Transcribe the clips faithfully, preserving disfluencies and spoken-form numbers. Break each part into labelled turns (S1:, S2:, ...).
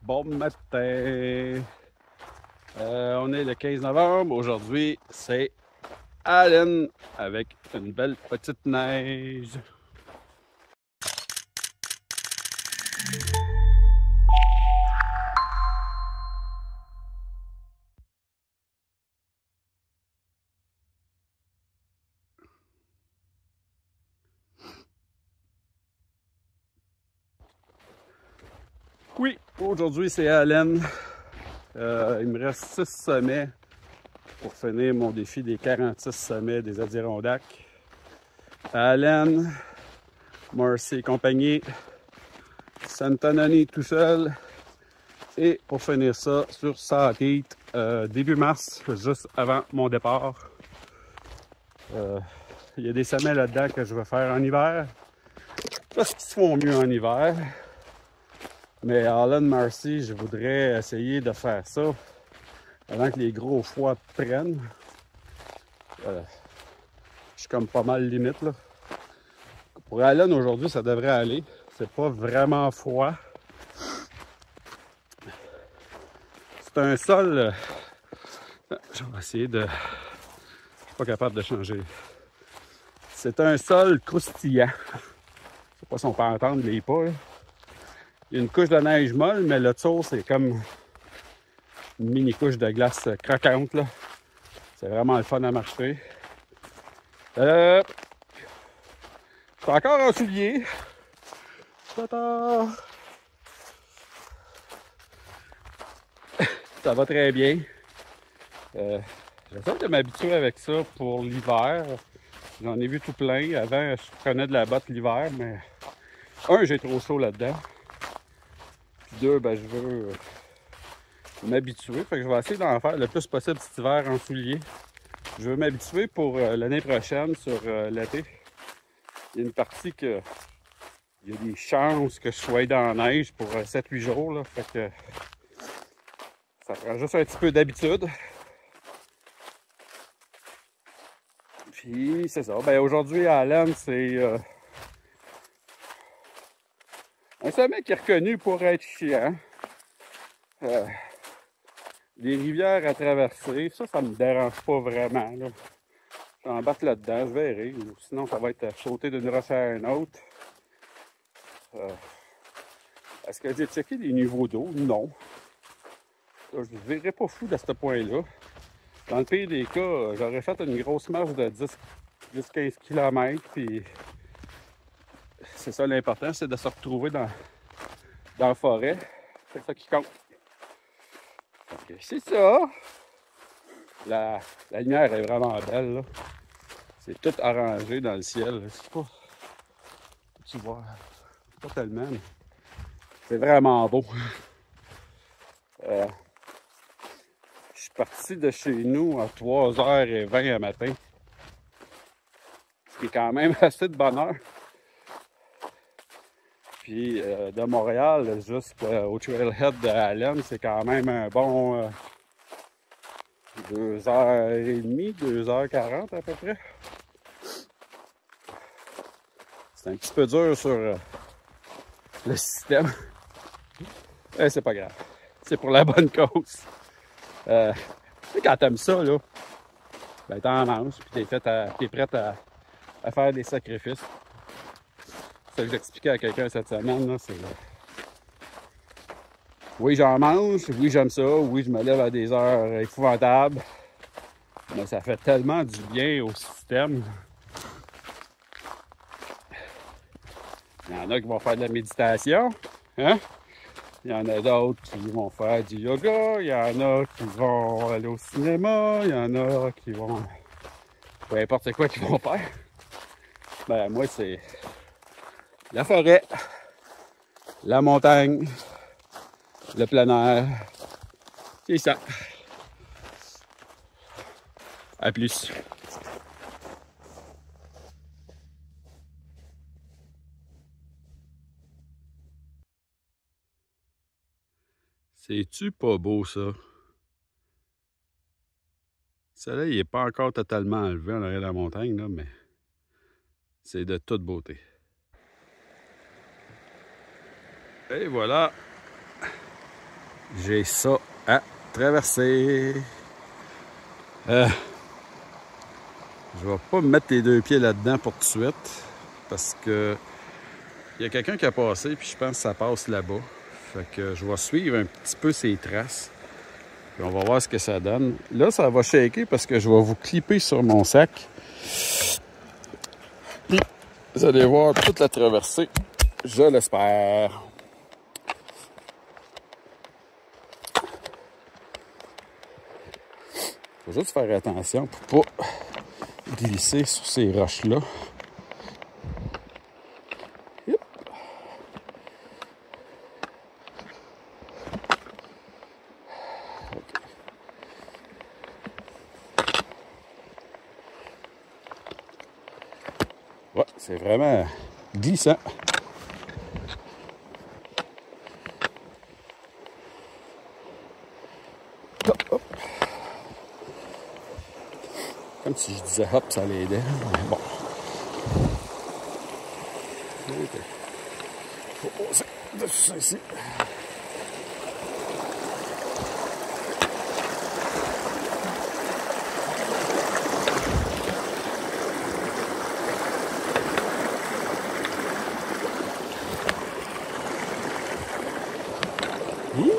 S1: Bon matin! Euh, on est le quinze novembre. Aujourd'hui, c'est Allen avec une belle petite neige. Oui, aujourd'hui, c'est Allen. Euh, il me reste six sommets pour finir mon défi des quarante-six sommets des Adirondacks. Allen, Marcy et compagnie, Sant'Anthony tout seul. Et pour finir ça, sur Sautheat, euh, début mars, juste avant mon départ. Euh, il y a des sommets là-dedans que je vais faire en hiver. Parce qu'ils se font mieux en hiver. Mais Allen Marcy, je voudrais essayer de faire ça avant que les gros froids prennent. Euh, je suis comme pas mal limite là. Pour Allen aujourd'hui, ça devrait aller. C'est pas vraiment froid. C'est un sol. Euh, je vais essayer de. Je suis pas capable de changer. C'est un sol croustillant. Je sais pas si on peut entendre les pas. Là. Il y a une couche de neige molle, mais le dessous, c'est comme une mini couche de glace croquante. Là. C'est vraiment le fun à marcher. Euh, je suis encore en soulier. Ta-ta! Ça va très bien. Euh, J'essaie de m'habituer avec ça pour l'hiver. J'en ai vu tout plein. Avant, je prenais de la botte l'hiver, mais un, j'ai trop chaud là-dedans. Puis deux, ben, je veux m'habituer. Fait que je vais essayer d'en faire le plus possible cet hiver en souliers. Je veux m'habituer pour euh, l'année prochaine sur euh, l'été. Il y a une partie que il y a des chances que je sois dans la neige pour euh, sept huit jours. Là. Fait que ça prend juste un petit peu d'habitude. Puis c'est ça. Ben aujourd'hui à Allen, c'est euh, un sommet qui est reconnu pour être chiant. Euh, des rivières à traverser, ça, ça me dérange pas vraiment. Là. J'embarque là-dedans, je verrai. Sinon, ça va être sauter d'une roche à une autre. Euh, Est-ce que j'ai checké les niveaux d'eau? Non. Là, je ne verrais pas fou à ce point-là. Dans le pire des cas, j'aurais fait une grosse marche de dix à quinze kilomètres. Puis c'est ça l'important, c'est de se retrouver dans, dans la forêt. C'est ça qui compte. Okay, c'est ça. La, la lumière est vraiment belle. Là. C'est tout arrangé dans le ciel. Je sais pas. Tu vois. Pas tellement, mais c'est vraiment beau. Euh, je suis parti de chez nous à trois heures vingt le matin. Ce qui est quand même assez de bonne heure. Puis euh, de Montréal jusqu'au Trailhead de Allen, c'est quand même un bon euh, deux heures trente, deux heures quarante à peu près. C'est un petit peu dur sur euh, le système. Mais c'est pas grave. C'est pour la bonne cause. Euh, tu sais, quand t'aimes ça, là, ben t'en manges, puis t'es, fait à, t'es prête à, à faire des sacrifices. C'est ça que j'expliquais à quelqu'un cette semaine, là, c'est... Oui, j'en mange, oui, j'aime ça, oui, je me lève à des heures épouvantables, mais ça fait tellement du bien au système. Il y en a qui vont faire de la méditation, hein? Il y en a d'autres qui vont faire du yoga, il y en a qui vont aller au cinéma, il y en a qui vont... peu importe quoi qu'ils vont faire. Ben, moi, c'est la forêt, la montagne, le plein air. C'est ça. À plus. C'est-tu pas beau, ça? Le soleil n'est pas encore totalement enlevé en arrière de la montagne, là, mais c'est de toute beauté. Et voilà. j'ai ça à traverser. Euh, je vais pas me mettre les deux pieds là-dedans pour tout de suite parce que il y a quelqu'un qui a passé puis je pense que ça passe là-bas. Fait que je vais suivre un petit peu ces traces. Puis on va voir ce que ça donne. Là, ça va shaker parce que je vais vous clipper sur mon sac. Puis vous allez voir toute la traversée. Je l'espère. Faut juste faire attention pour pas glisser sur ces roches-là. Ouais, c'est vraiment glissant. Hop, hop. Comme si je disais hop, ça l'aidait. Bon. Okay. Faut poser dessus ça ici. Hi.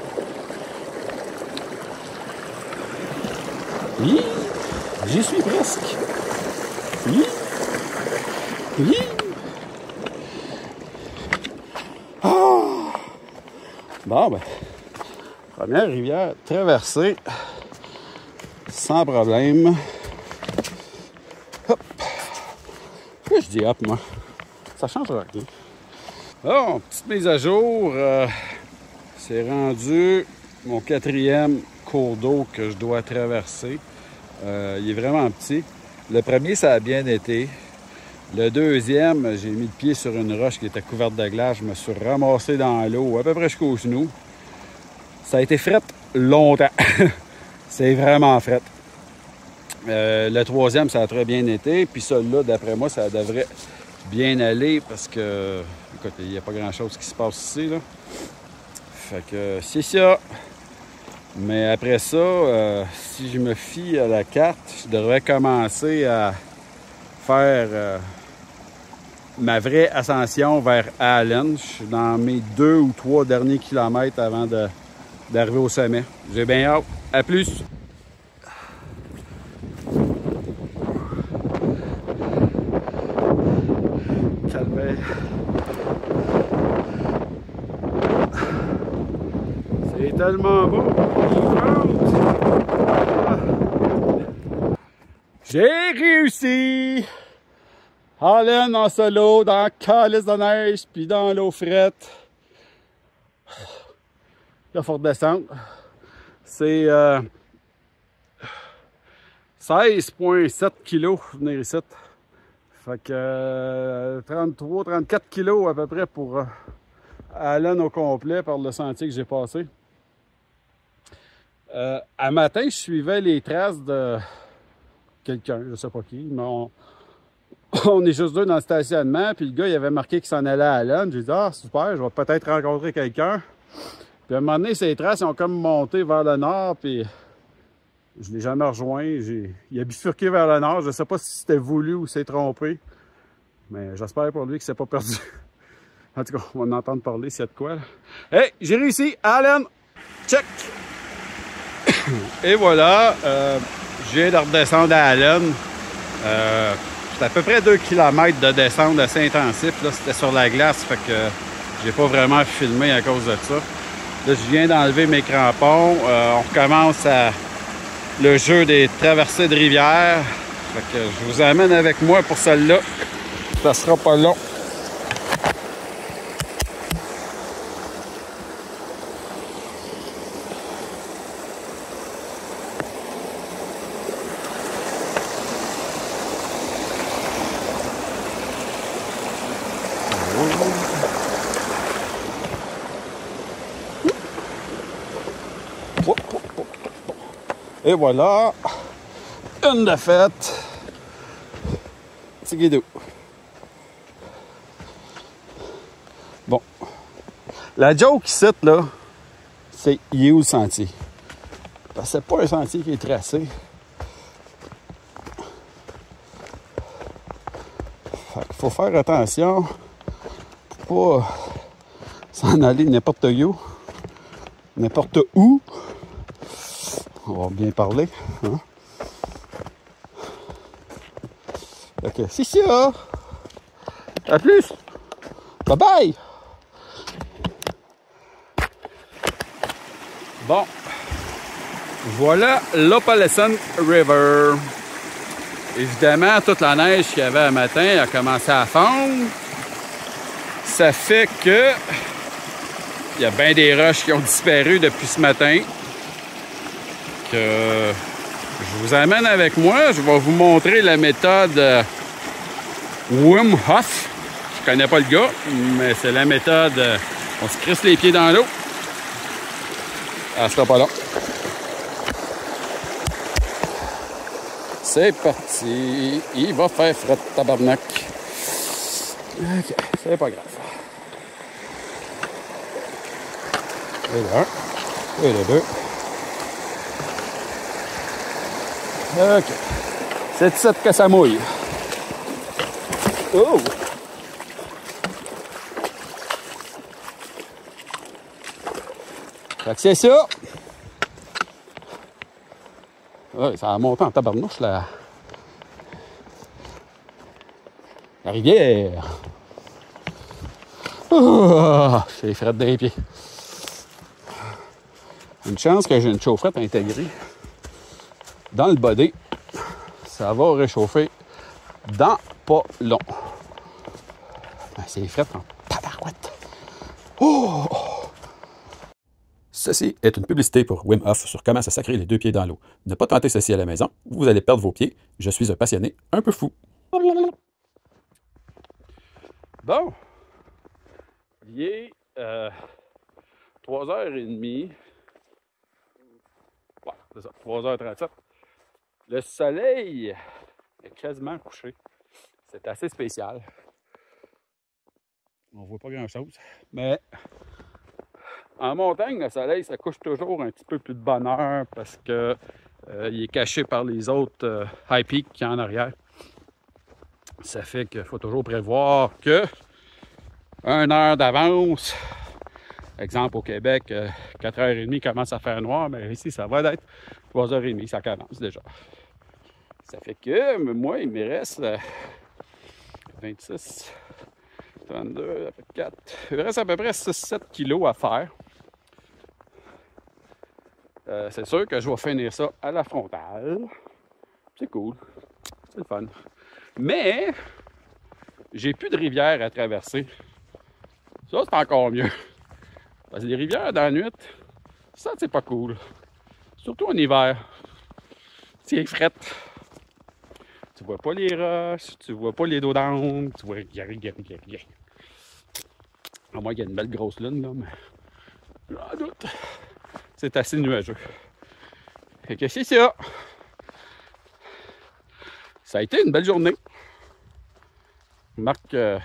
S1: Hi. J'y suis presque. Hi. Hi. Ah. Bon, ben, première rivière traversée sans problème. Hop. Pourquoi je dis hop, moi? Ça change rien. Bon, petite mise à jour. Euh, c'est rendu mon quatrième cours d'eau que je dois traverser. Euh, il est vraiment petit. Le premier, ça a bien été. Le deuxième, j'ai mis le pied sur une roche qui était couverte de glace. Je me suis ramassé dans l'eau à peu près jusqu'aux genoux. Ça a été fret longtemps. C'est vraiment fret. Euh, le troisième, ça a très bien été. Puis celui-là, d'après moi, ça devrait bien aller parce que, écoute, il n'y a pas grand-chose qui se passe ici, là. Fait que c'est ça. Mais après ça, euh, si je me fie à la carte, je devrais commencer à faire euh, ma vraie ascension vers Allen. Je suis dans mes deux ou trois derniers kilomètres avant de, d'arriver au sommet. J'ai bien hâte. À plus! Calvaire. C'est tellement beau! J'ai réussi! Allen en solo, dans la calice de neige, puis dans l'eau frette. Là, faut redescendre. C'est euh, seize virgule sept kilos venir ici. Fait que euh, trente-trois trente-quatre kilos à peu près pour euh, Allen au complet par le sentier que j'ai passé. Euh, à matin, je suivais les traces de quelqu'un, je sais pas qui, mais on, on est juste deux dans le stationnement, puis le gars, il avait marqué qu'il s'en allait à Allen. J'ai dit, ah, super, je vais peut-être rencontrer quelqu'un. Puis à un moment donné, ces traces ont comme monté vers le nord, puis je ne l'ai jamais rejoint. J'ai... Il a bifurqué vers le nord. Je ne sais pas si c'était voulu ou s'est trompé, mais j'espère pour lui qu'il ne s'est pas perdu. En tout cas, on va en entendre parler s'il y a de quoi. Là. Hey, j'ai réussi! Allen! Check! Et voilà, euh, je viens de redescendre à Allen. Euh, c'est à peu près deux kilomètres de descente assez intensif. Là, c'était sur la glace, fait que j'ai pas vraiment filmé à cause de ça. Là, je viens d'enlever mes crampons. Euh, on recommence à le jeu des traversées de rivière. Fait que je vous amène avec moi pour celle-là. Ça sera pas long. Et voilà, une de faite. C'est guidou. Bon. La joke ici, là, c'est il est où le sentier. Parce que c'est pas un sentier qui est tracé. Fait qu'il faut faire attention pour pas s'en aller n'importe où. N'importe où. On va bien parler. Hein? Ok, c'est ça. À plus. Bye bye. Bon. Voilà l'Opelousson River. Évidemment, toute la neige qu'il y avait un matin a commencé à fondre. Ça fait que il y a bien des roches qui ont disparu depuis ce matin. Que je vous amène avec moi. Je vais vous montrer la méthode Wim Hof. Je connais pas le gars, mais c'est la méthode. On se crisse les pieds dans l'eau. Ah, sera pas long. C'est parti. Il va faire fret tabarnak. Ok, c'est pas grave. Et là, et le deux. Ok. C'est ça que ça mouille. Oh! Fait que c'est ça. Ouais, ça a monté en tabarnouche, la... la rivière. Oh, j'ai les frettes dans les pieds. Une chance que j'ai une chaufferette intégrée dans le body. Ça va réchauffer dans pas long. Ben, c'est les frettes en tabarouette. Oh! Ceci est une publicité pour Wim Hof sur comment se sacrer les deux pieds dans l'eau. Ne pas tenter ceci à la maison, vous allez perdre vos pieds. Je suis un passionné un peu fou. Bon, il est euh, trois heures trente. Ouais, c'est ça, trois heures trente-sept. Le soleil est quasiment couché. C'est assez spécial. On voit pas grand-chose, mais... En montagne, le soleil, ça couche toujours un petit peu plus de bonne heure parce que euh, il est caché par les autres euh, high peaks qu'il y a en arrière. Ça fait qu'il faut toujours prévoir que une heure d'avance, exemple au Québec, euh, quatre heures trente commence à faire noir, mais ici, ça va être trois heures trente, ça commence déjà. Ça fait que moi, il me reste euh, vingt-six, trente-deux, quatre, il me reste à peu près six sept kilos à faire. Euh, c'est sûr que je vais finir ça à la frontale. C'est cool. C'est le fun. Mais, j'ai plus de rivière à traverser. Ça, c'est encore mieux. Parce que les rivières dans la nuit, ça, c'est pas cool. Surtout en hiver. C'est frette. Tu vois pas les roches, tu vois pas les dos d'âne, tu vois rien, rien, rien, rien. À moins qu'il y ait une belle grosse lune, là, mais j'en doute. C'est assez nuageux. Fait que c'est ça. Ça a été une belle journée. Marc, euh,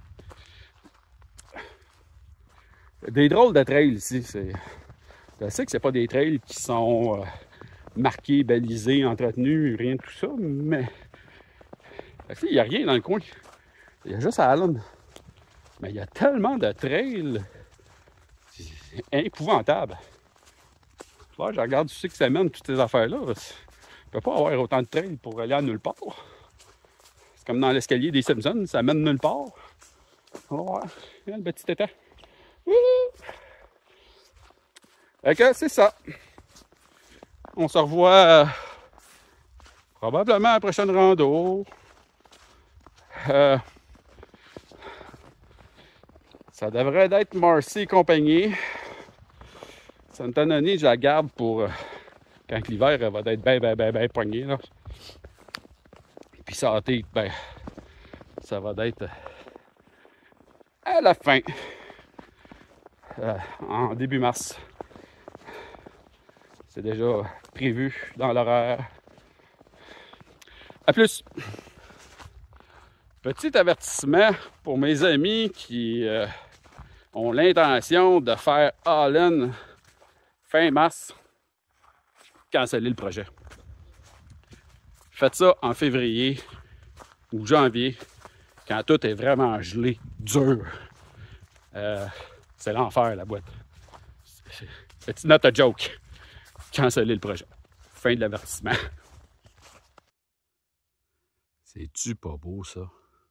S1: des drôles de trails ici. C'est, je sais que c'est pas des trails qui sont euh, marqués, balisés, entretenus, rien de tout ça, mais il n'y a rien dans le coin. Il y a juste Allen. Mais il y a tellement de trails. C'est épouvantable. Ouais, je regarde tu sais que ça mène toutes ces affaires-là. Il ne peut pas avoir autant de trails pour aller à nulle part. C'est comme dans l'escalier des Simpsons, ça mène nulle part. Ouais, il y a le petit étang. Fait que c'est ça. On se revoit euh, probablement à la prochaine rando. Euh, ça devrait être Marcy et compagnie. Santa Noni, je la garde pour euh, quand l'hiver va être bien, bien, bien, bien poignée. Là. Puis Santé, ben, ça va être à la fin, euh, en début mars. C'est déjà prévu dans l'horaire. À plus! Petit avertissement pour mes amis qui euh, ont l'intention de faire all-in fin mars, canceller le projet. Faites ça en février ou janvier, quand tout est vraiment gelé, dur. Euh, c'est l'enfer, la boîte. It's not a joke. Canceller le projet. Fin de l'avertissement. C'est-tu pas beau, ça?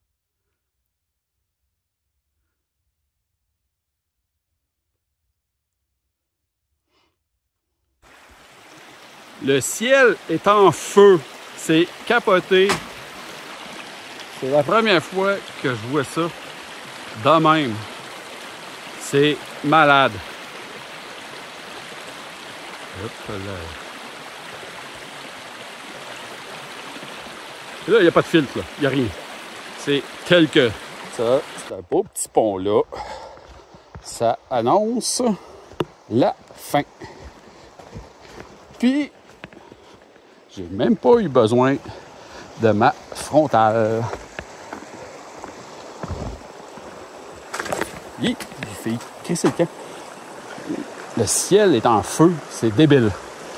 S1: Le ciel est en feu. C'est capoté. C'est la première fois que je vois ça de même. C'est malade. Hop là. Et là, il n'y a pas de filtre, là. Il n'y a rien. C'est tel que. Ça, c'est un beau petit pont-là. Ça annonce la fin. Puis, j'ai même pas eu besoin de ma frontale. Hi, j'ai fait crisser le camp. Le ciel est en feu, c'est débile.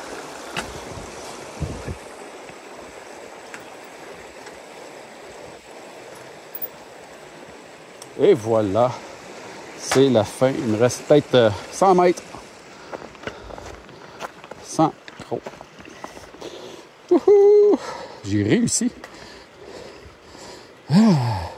S1: Et voilà, c'est la fin. Il me reste peut-être cent mètres. Sans trop. Wouhou! J'ai réussi. Ah.